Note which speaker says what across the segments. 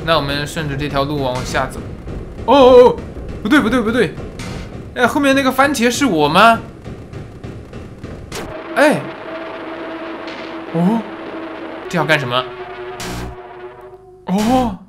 Speaker 1: 那我们顺着这条路往下走。哦，不对不对不对，哎，后面那个番茄是我吗？哎，哦，这要干什么？哦，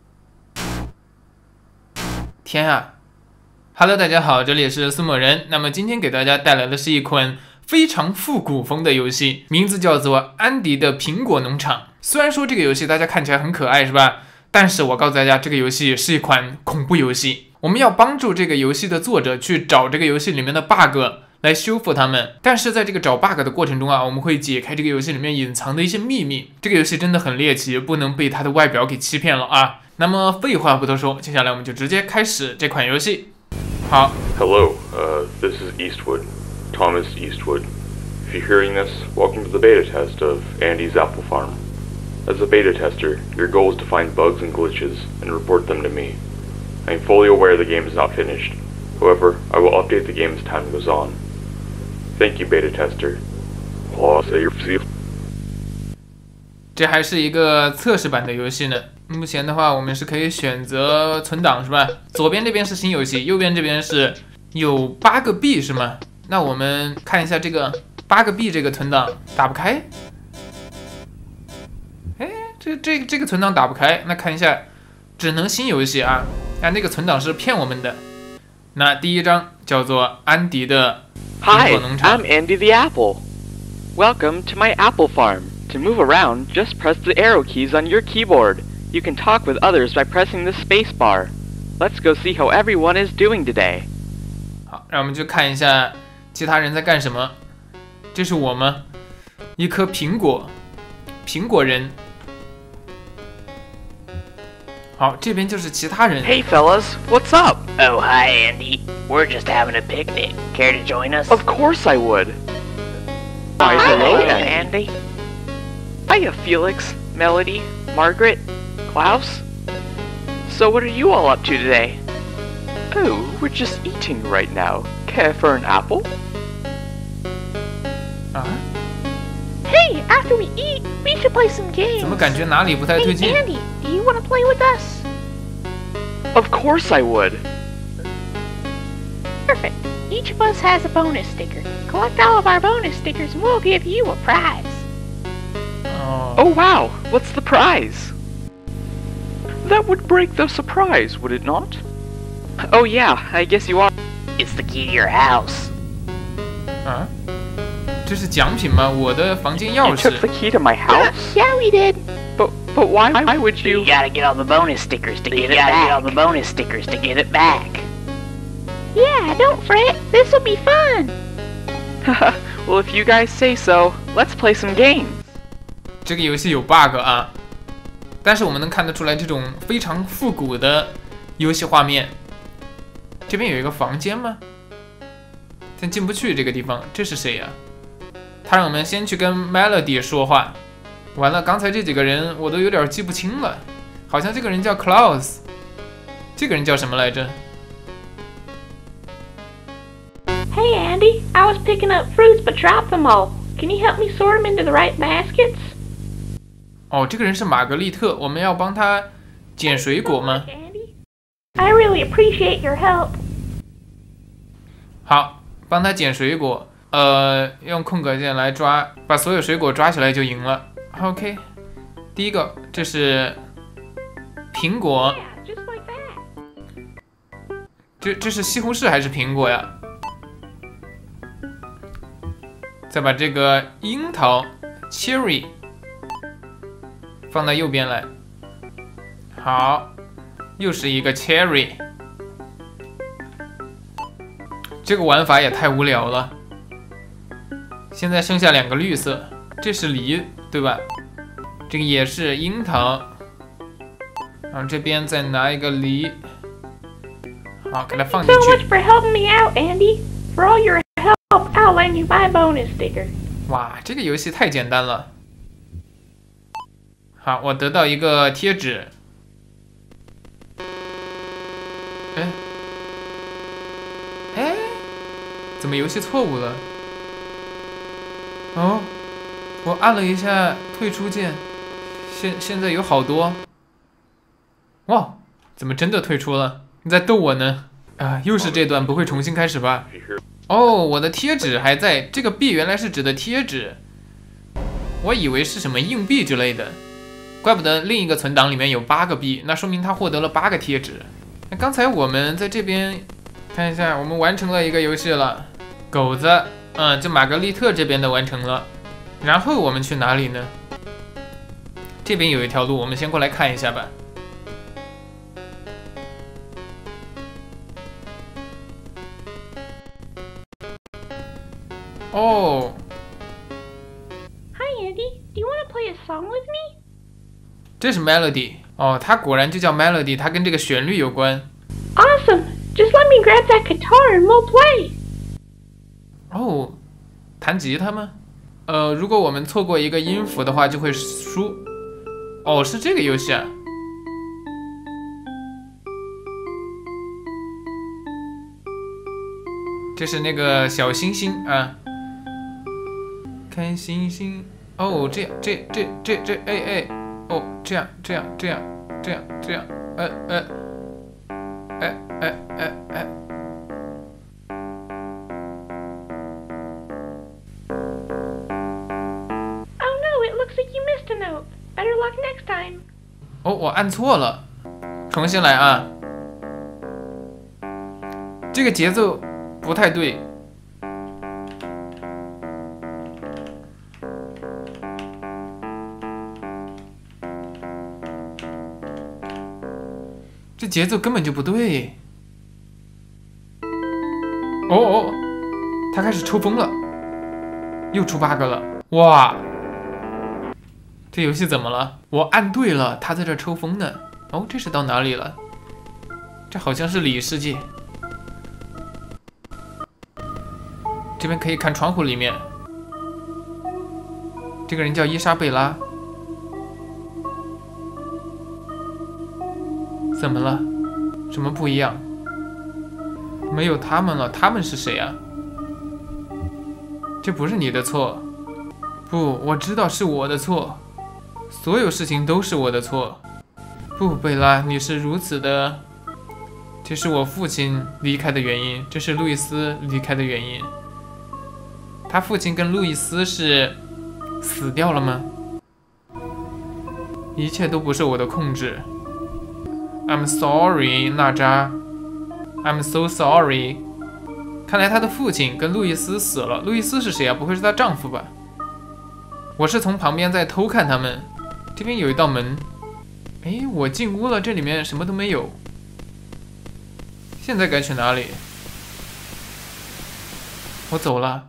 Speaker 1: 天啊 ！Hello， 大家好，这里是苏某人。那么今天给大家带来的是一款非常复古风的游戏，名字叫做《安迪的苹果农场》。虽然说这个游戏大家看起来很可爱，是吧？但是我告诉大家，这个游戏是一款恐怖游戏。我们要帮助这个游戏的作者去找这个游戏里面的 bug 来修复它们。但是在这个找 bug 的过程中啊，我们会解开这个游戏里面隐藏的一些秘密。这个游戏真的很猎奇，不能被它的外表给欺骗了啊！那么废话不多说，接下来我们就直接开始这款游戏。好。
Speaker 2: Hello, this is Eastwood, Thomas Eastwood. If you're hearing this, welcome to the beta test of Andy's Apple Farm. As a beta tester, your goal is to find bugs and glitches and report them to me. I am fully aware the game is not finished. However, I will update the game as time goes on. Thank you, beta tester.
Speaker 1: 这还是一个测试版的游戏呢。目前的话，我们是可以选择存档，是吧？左边这边是新游戏，右边这边是有8个币，是吗？那我们看一下这个8个币这个存档打不开。哎，这个存档打不开，那看一下，只能新游戏啊。那个存档是骗我们的。那第一章叫做安迪的苹果农场。
Speaker 3: Hi, I'm Andy the Apple. Welcome to my apple farm. To move around, just press the arrow keys on your keyboard. You can talk with others by pressing the space bar. Let's go see how everyone is doing today.
Speaker 1: 好，让我们去看一下其他人在干什么。这是我吗？一颗苹果，苹果人。好，这边就是其他人。
Speaker 3: Hey fellas, what's up?
Speaker 4: Oh, hi, Andy. We're just having a picnic. Care to join us?
Speaker 3: Of course I would. Why, hello,
Speaker 4: Andy.
Speaker 3: Hiya, Felix, Melody, Margaret, Klaus. So what are you all up to today? Oh, we're just eating right now. Care for an apple?
Speaker 1: 啊？
Speaker 5: Hey, after we eat, we should play some games.
Speaker 1: 怎么感觉哪里不太对
Speaker 5: Hey,
Speaker 1: 劲？
Speaker 5: Andy, do you want to play with us?
Speaker 3: Of course I would.
Speaker 5: Perfect. Each of us has a bonus sticker. Collect all of our bonus stickers and we'll give you a prize.
Speaker 3: Oh wow, what's the prize? That would break the surprise, would it not? Oh yeah, I guess you are.
Speaker 4: It's the key to your house.
Speaker 1: 啊？这是奖品吗？我的房间钥
Speaker 3: You
Speaker 1: 匙
Speaker 3: took。the key to my house?
Speaker 5: Yeah, we did.
Speaker 3: But why would
Speaker 4: You
Speaker 3: you?
Speaker 4: gotta get all the bonus stickers to get it back. Get all the bonus stickers to get it back.
Speaker 5: Yeah, don't fret. This'll be fun.
Speaker 3: Well, if you guys say so, let's play some games.
Speaker 1: 这个游戏有 bug 啊，但是我们能看得出来这种非常复古的游戏画面。这边有一个房间吗？但进不去这个地方，这是谁呀？他让我们先去跟 Melody 说话。完了，刚才这几个人我都有点记不清了，好像这个人叫 Klaus， 这个人叫什么来着？
Speaker 5: Hey, Andy. I was picking up fruits but dropped them all. Can you help me sort them into the right baskets?
Speaker 1: 哦，这个人是玛格丽特，我们要帮他捡水果吗？
Speaker 5: Andy? I really appreciate your help.
Speaker 1: 好，帮他捡水果。用空格键来抓，把所有水果抓起来就赢了。OK， 第一个，这是苹果，
Speaker 5: Yeah, just like that.
Speaker 1: 这是西红柿还是苹果呀？再把这个樱桃 cherry 放到右边来。好，又是一个 cherry。这个玩法也太无聊了。现在剩下2个绿色，这是梨，对吧？这个也是樱桃。然后这边再拿一个梨，好，给它放进
Speaker 5: So
Speaker 1: 去
Speaker 5: much。for helping me out, Andy. For all your help, I'll lend you my bonus sticker.
Speaker 1: 哇，这个游戏太简单了。好，我得到一个贴纸。哎，怎么游戏错误了？哦，我按了一下退出键，现在有好多。 哇，怎么真的退出了？你在逗我呢？啊，又是这段，不会重新开始吧？哦，我的贴纸还在，这个币原来是指的贴纸，我以为是什么硬币之类的，怪不得另一个存档里面有8个币，那说明他获得了8个贴纸。那刚才我们在这边看一下，我们完成了一个游戏了，狗子，就玛格丽特这边的完成了，然后我们去哪里呢？这边有一条路，我们先过来看一下吧。哦
Speaker 5: Hi, Andy. Do you want to play a song with me?
Speaker 1: 这是 Melody 哦，它果然就叫 Melody， 它跟这个旋律有关。
Speaker 5: Awesome. Just let me grab that guitar and we'll play.
Speaker 1: 哦，弹吉他吗？如果我们错过一个音符的话，就会输。哦，是这个游戏啊。这是那个小星星啊，看星星。哦，这样，哎，哦，这样，哎。
Speaker 5: Oh no, it looks like you missed a note. Better luck next time.
Speaker 1: 哦，我按错了，重新来啊。这个节奏不太对。这节奏根本就不对。哦，他开始抽风了，又出8个了，哇！这游戏怎么了？我按对了，他在这抽风呢。哦，这是到哪里了？这好像是里世界。这边可以看窗户里面。这个人叫伊莎贝拉。怎么了？什么不一样？没有他们了，他们是谁啊？这不是你的错。不，我知道是我的错。所有事情都是我的错。不，贝拉，你是如此的。这是我父亲离开的原因，这是路易斯离开的原因。他父亲跟路易斯是死掉了吗？一切都不是我的控制。I'm sorry， 娜扎。I'm so sorry。看来他的父亲跟路易斯死了。路易斯是谁啊？不会是她丈夫吧？我是从旁边在偷看他们。这边有一道门。哎，我进屋了，这里面什么都没有。现在该去哪里？我走了。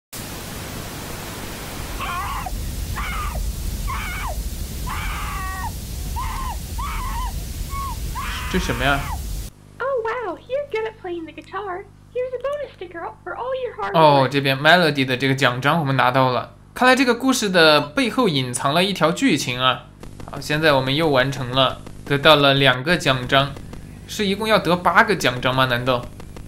Speaker 1: 这什么呀？
Speaker 5: Oh wow, you're good at playing the guitar. Here's a bonus sticker for all your hard
Speaker 1: 哦，
Speaker 5: work.
Speaker 1: 这边 Melody 的这个奖章我们拿到了。看来这个故事的背后隐藏了一条剧情啊！好，现在我们又完成了，得到了2个奖章，是一共要得8个奖章吗？难道？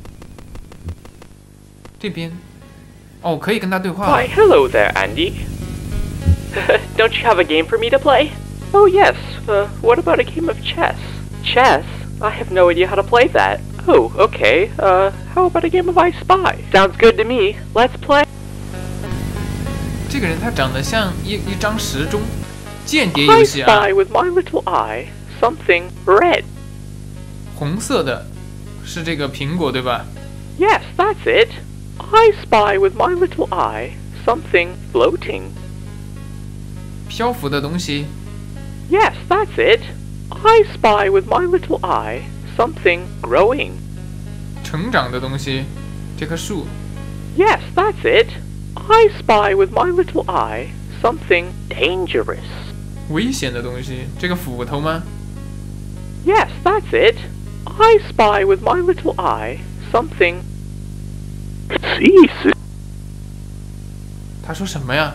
Speaker 1: 这边，哦，可以跟他对话。
Speaker 3: Why, hello there, Andy. Don't you have a game for me to play? Oh, yes. What about a game of chess? Chess? I have no idea how to play that. Oh, okay. How about a game of I Spy? Sounds good to me. Let's play.
Speaker 1: 这个人他长得像一张时钟，间谍
Speaker 3: I
Speaker 1: 游戏啊，
Speaker 3: spy with my little eye something red.
Speaker 1: 红色的，是这个苹果对吧？
Speaker 3: Yes, that's it. I spy with my little eye something floating.
Speaker 1: 漂浮的东西。
Speaker 3: Yes, that's it. I spy with my little eye something growing.
Speaker 1: 成长的东西，这棵树。
Speaker 3: Yes, that's it. I spy with my little eye something dangerous.
Speaker 1: 危险的东西，这个斧头吗？
Speaker 3: Yes, that's it. I spy with my little eye something. Jeez.
Speaker 1: 他说什么呀？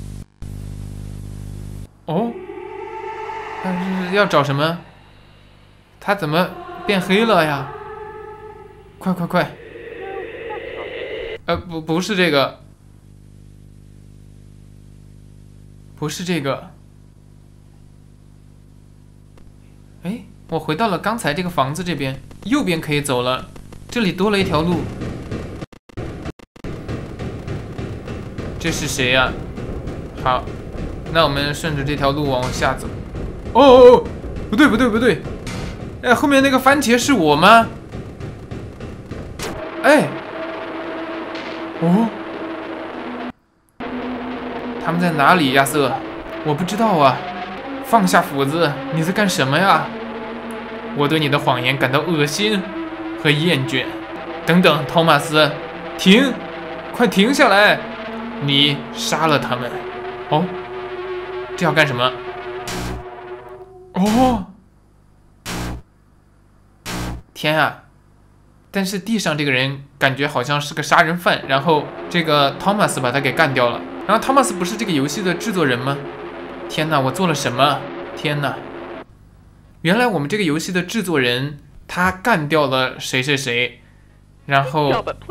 Speaker 1: 哦，他是要找什么？他怎么变黑了呀？快！不是这个，不是这个。哎， 我回到了刚才这个房子这边，右边可以走了，这里多了一条路。这是谁呀？好，那我们顺着这条路往下走。哦，不对不对不对，哎，后面那个番茄是我吗？哎，哦，他们在哪里，亚瑟？我不知道啊。放下斧子，你在干什么呀？我对你的谎言感到恶心和厌倦。等等，托马斯，停！快停下来！你杀了他们。哦，这要干什么？哦，天啊！但是地上这个人感觉好像是个杀人犯，然后这个托马斯把他给干掉了。然后托马斯不是这个游戏的制作人吗？天哪，我做了什么？天哪！原来我们这个游戏的制作人他干掉了谁谁谁，然后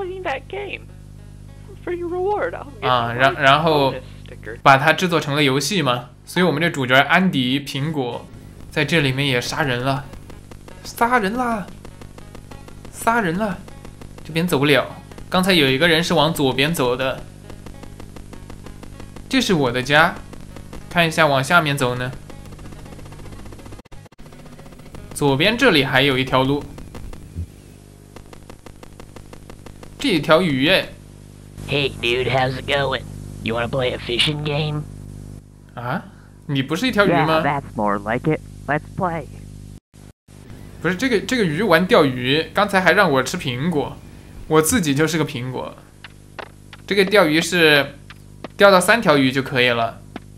Speaker 1: 然后把它制作成了游戏嘛。所以我们这主角安迪苹果在这里面也杀人了，杀人啦！杀人了！这边走不了。刚才有一个人是往左边走的，这是我的家。看一下往下面走呢。左边这里还有一条路，这一条鱼耶。
Speaker 4: Hey dude, how's it going? You wanna play a fishing game?
Speaker 1: 啊，你不是一条鱼吗？
Speaker 4: Yeah, that's more like it. Let's play.
Speaker 1: 不是这个鱼玩钓鱼，刚才还让我吃苹果，我自己就是个苹果。这个钓鱼是钓到3条鱼就可以了。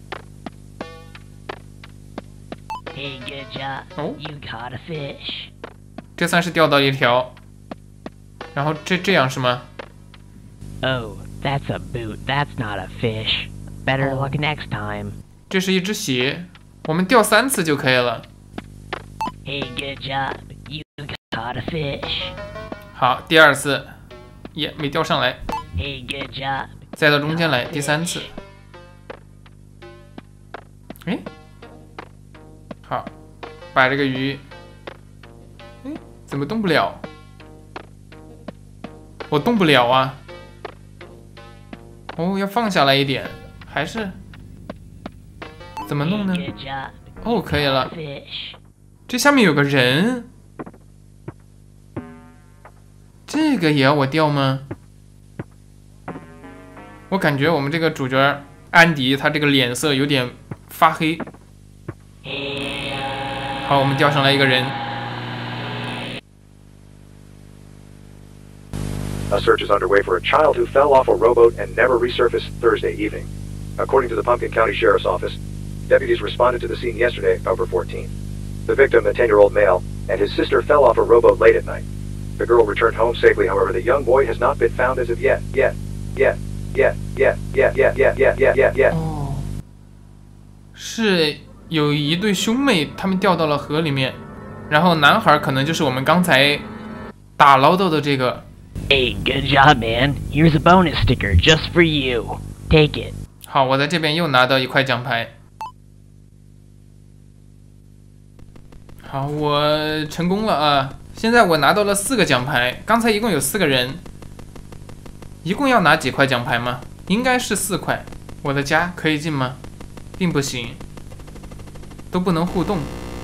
Speaker 4: Hey, good job.
Speaker 1: Oh.
Speaker 4: You caught a fish.
Speaker 1: 这算是钓到一条。然后这样是吗？
Speaker 4: Oh, that's a boot. That's not a fish. Better luck next time.
Speaker 1: 这是一只鞋，我们钓3次就可以了。
Speaker 4: Hey, good job. You caught a fish.
Speaker 1: 好，第2次，也没钓上来。
Speaker 4: Hey, good job.
Speaker 1: 再到中间来，第3次。哎，好，把这个鱼，哎，怎么动不了？我动不了啊！哦，要放下来一点，还是怎么弄呢？哦，可以了。这下面有个人，这个也要我钓吗？我感觉我们这个主角安迪，他这个脸色有点发黑。好，我们钓上来一个人。
Speaker 6: A search is underway for a child who fell off a rowboat and never resurfaced Thursday evening. According to the Pumpkin County Sheriff's Office, deputies responded to the scene yesterday, October 14th. The victim, a 10-year-old male, and his sister fell off a rowboat late at night. The girl returned home safely, however, the young boy has not been found as of yet.
Speaker 1: 哦，是有一对兄妹，他们掉到了河里面，然后男孩可能就是我们刚才打捞到的这个。
Speaker 4: Hey, good job, man. Here's a bonus sticker just for you. Take it.
Speaker 1: 好，我在这边又拿到一块奖牌。好，我成功了啊！现在我拿到了4个奖牌，刚才一共有4个人，一共要拿几块奖牌吗？应该是4块。我的家可以进吗？并不行，都不能互动。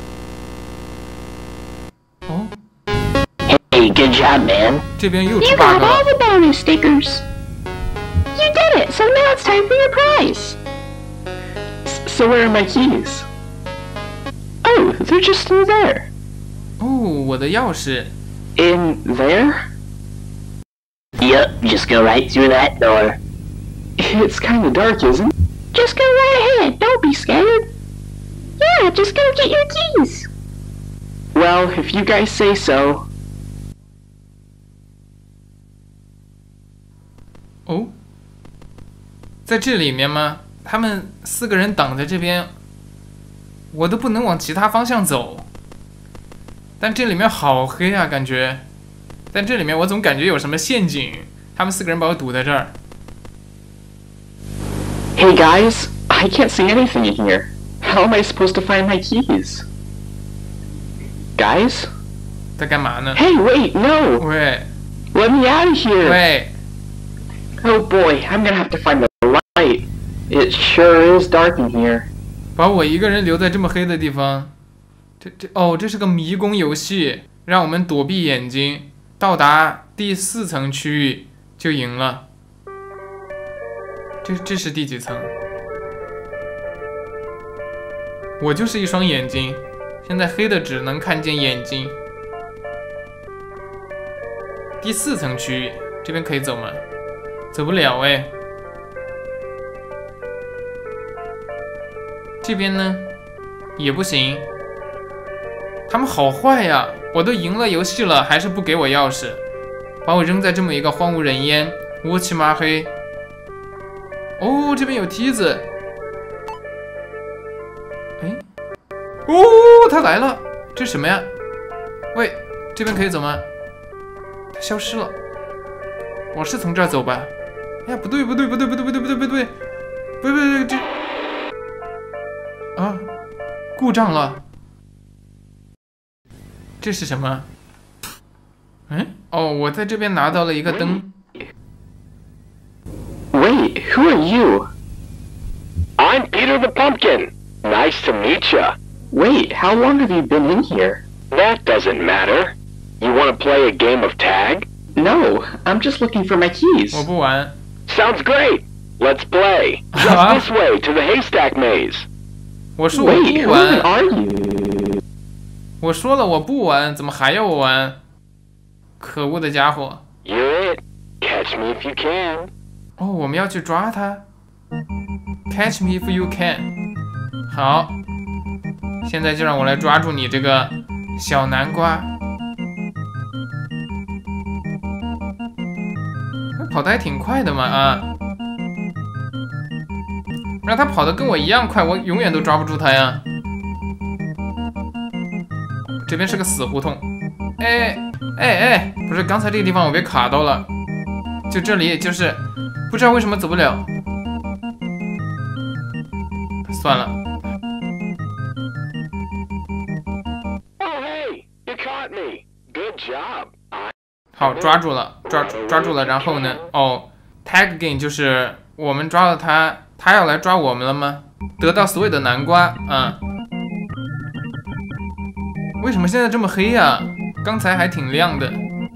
Speaker 1: 哦。
Speaker 4: Hey, good job, man.
Speaker 1: 这边又出
Speaker 5: You
Speaker 1: bug
Speaker 5: got
Speaker 1: 了。
Speaker 5: all the bonus stickers. You did it, so now it's time for your prize.
Speaker 7: So where are my keys? Oh, they're just through there.
Speaker 1: 哦，我的钥匙。
Speaker 7: In there?
Speaker 4: Yep, just go right through that door.
Speaker 7: It's kind of dark, isn't it?
Speaker 5: Just go right ahead, don't be scared. Yeah, just go get your keys.
Speaker 7: Well, if you guys say so.
Speaker 1: 哦，在这里面吗？他们4个人挡在这边，我都不能往其他方向走。但这里面好黑啊，感觉。但这里面我总感觉有什么陷阱，他们4个人把我堵在这儿。
Speaker 7: Hey guys, I can't see anything in here. How am I supposed to find my keys? guys.
Speaker 1: 在干嘛呢？
Speaker 7: Hey, wait, no!
Speaker 1: 喂
Speaker 7: Let me out of here!
Speaker 1: 喂，
Speaker 7: Oh boy, I'm gonna have to find the light. It sure is dark in here.
Speaker 1: 把我一个人留在这么黑的地方，这是个迷宫游戏，让我们躲避眼睛，到达第4层区域就赢了。这是第几层？我就是一双眼睛，现在黑的只能看见眼睛。第4层区域，这边可以走吗？走不了哎。这边呢，也不行。他们好坏呀！我都赢了游戏了，还是不给我钥匙，把我扔在这么一个荒无人烟、乌漆麻黑。哦，这边有梯子。哎，哦，他来了，这是什么呀？喂，这边可以走吗？他消失了。我是从这儿走吧？哎呀，不对，这啊，故障了。这是什么？嗯，哦，我在这边拿到了一个灯。
Speaker 7: Wait, who are you?
Speaker 8: I'm Peter the Pumpkin. Nice to meet ya.
Speaker 7: Wait, how long have you been in here?
Speaker 8: That doesn't matter. You want to play a game of tag?
Speaker 7: No, I'm just looking for my keys.
Speaker 1: 我不玩。
Speaker 8: Sounds great. Let's play. Just this way to the haystack maze.
Speaker 1: 我说我
Speaker 7: Wait,
Speaker 1: 不
Speaker 7: who even
Speaker 1: 玩。
Speaker 7: are you?
Speaker 1: 我说了我不玩，怎么还要我玩？可恶的家伙！
Speaker 8: You're it. Catch me if you can.
Speaker 1: 哦，我们要去抓他。Catch me if you can。好，现在就让我来抓住你这个小南瓜。他跑得还挺快的嘛啊！让他跑得跟我一样快，我永远都抓不住他呀。这边是个死胡同。哎，不是，刚才这个地方我被卡到了，就这里就是不知道为什么走不了。算了。
Speaker 8: Oh, hey, you caught me. Good job.
Speaker 1: 好，抓住了，抓住了。然后呢？哦 ，tag game 就是我们抓了他，他要来抓我们了吗？得到所有的南瓜，为什么现在这么黑呀？刚才还挺亮的。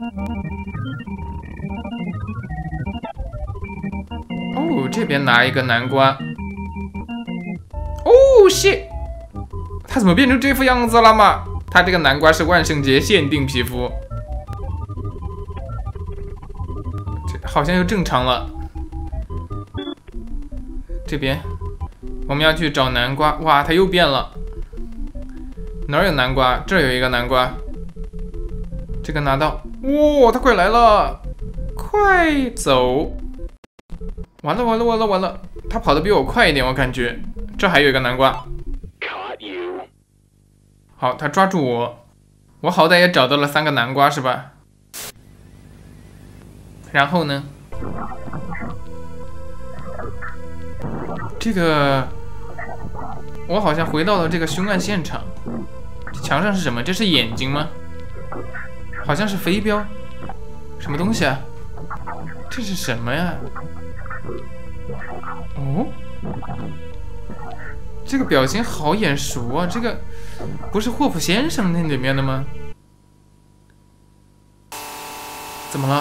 Speaker 1: 哦，这边拿一个南瓜。哦，shit，他怎么变成这副样子了嘛？他这个南瓜是万圣节限定皮肤。 好像又正常了。这边我们要去找南瓜，哇，它又变了。哪儿有南瓜？这儿有一个南瓜。这个拿到，哇，它快来了，快走！完了，它跑得比我快一点，我感觉。这还有一个南瓜。
Speaker 8: Caught you.
Speaker 1: 好，它抓住我，我好歹也找到了3个南瓜，是吧？ 然后呢？这个，我好像回到了这个凶案现场。墙上是什么？这是眼睛吗？好像是飞镖。什么东西啊？这是什么呀？哦，这个表情好眼熟啊！这个不是霍普先生那里面的吗？怎么了？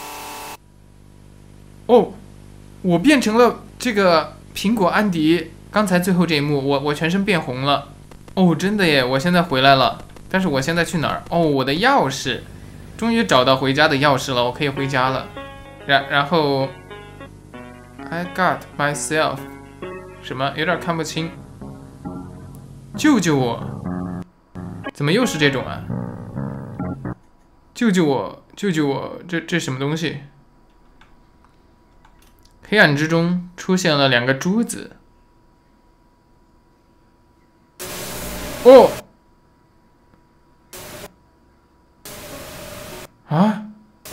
Speaker 1: 哦，我变成了这个苹果安迪。刚才最后这一幕，我全身变红了。哦，真的耶！我现在回来了，但是我现在去哪儿？哦，我的钥匙，终于找到回家的钥匙了，我可以回家了。然后 ，I got myself， 什么？有点看不清。救救我！怎么又是这种啊？救救我！救救我！这什么东西？ 黑暗之中出现了2个珠子。哦，啊，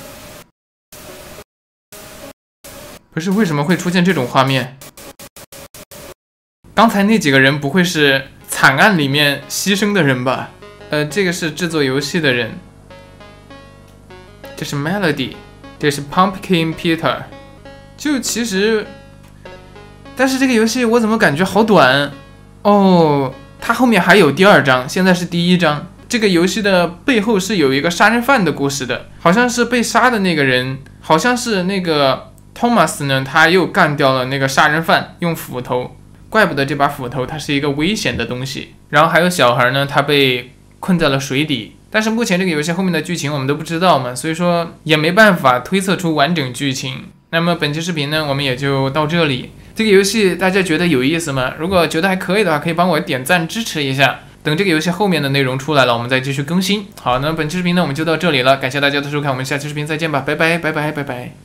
Speaker 1: 不是，为什么会出现这种画面？刚才那几个人不会是惨案里面牺牲的人吧？ 这个是制作游戏的人，这是 Melody， 这是 Pumpkin Peter。就其实，但是这个游戏我怎么感觉好短哦？它后面还有第2章，现在是第1章。这个游戏的背后是有一个杀人犯的故事的，好像是被杀的那个人，好像是那个 Thomas 呢，他又干掉了那个杀人犯，用斧头，怪不得这把斧头它是一个危险的东西。然后还有小孩呢，他被困在了水底，但是目前这个游戏后面的剧情我们都不知道嘛，所以说也没办法推测出完整剧情。那么本期视频呢，我们也就到这里。这个游戏大家觉得有意思吗？如果觉得还可以的话，可以帮我点赞支持一下。等这个游戏后面的内容出来了，我们再继续更新。好，那本期视频呢，我们就到这里了，感谢大家的收看，我们下期视频再见吧，拜拜拜拜拜拜。